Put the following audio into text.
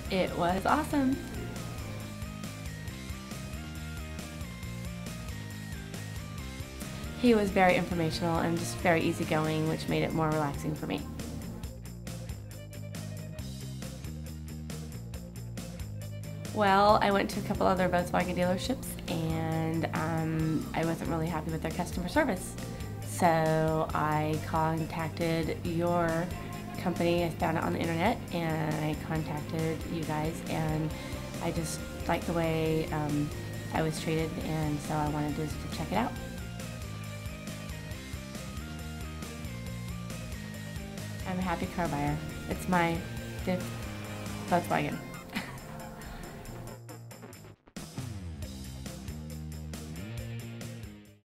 It was awesome. He was very informational and just very easygoing, which made it more relaxing for me. Well, I went to a couple other Volkswagen dealerships and I wasn't really happy with their customer service. So I contacted your company. I found it on the internet and I contacted you guys, and I just liked the way I was treated, and so I wanted to check it out. I'm a happy car buyer. It's my 5th Volkswagen.